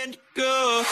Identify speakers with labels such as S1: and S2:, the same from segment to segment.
S1: and go.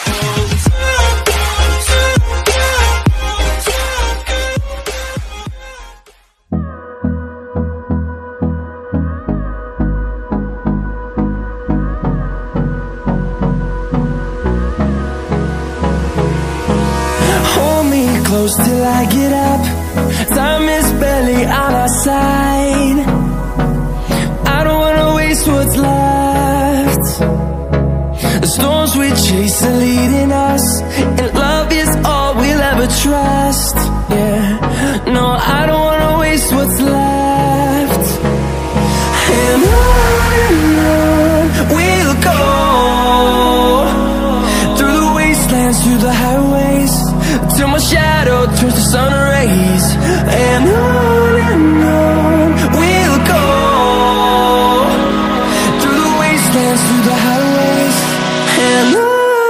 S2: Hold me close till I get up. Time is barely on our side. I don't wanna waste what's left. The storms we chase are leading us, and love is all we'll ever trust. Yeah, no, I don't wanna waste what's left. And on we'll go, through the wastelands, through the highways, till my shadow turns to sun rays. And on we'll go, through the wastelands, through the highways, and on we'll go.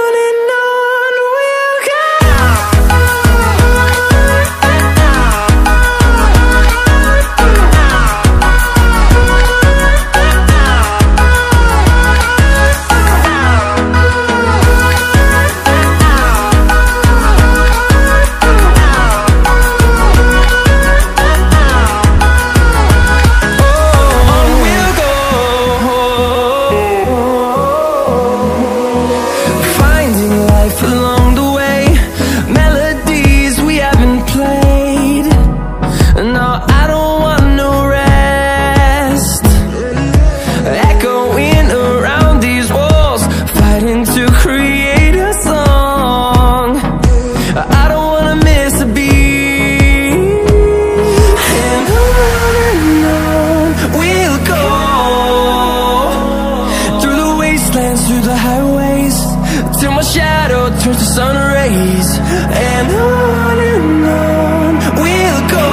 S2: Through the highways, till my shadow turns to sun rays. And on we'll go,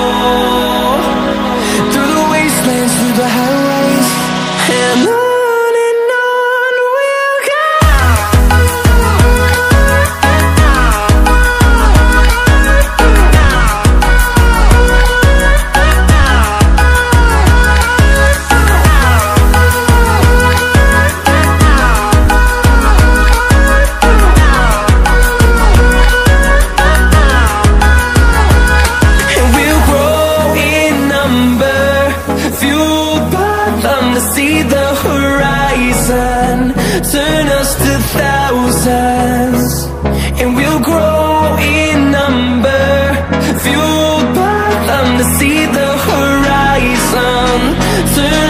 S2: through the wastelands, through the highways, and on we'll go. See the horizon, turn us to thousands, and we'll grow in number, fueled by them to see the horizon, turn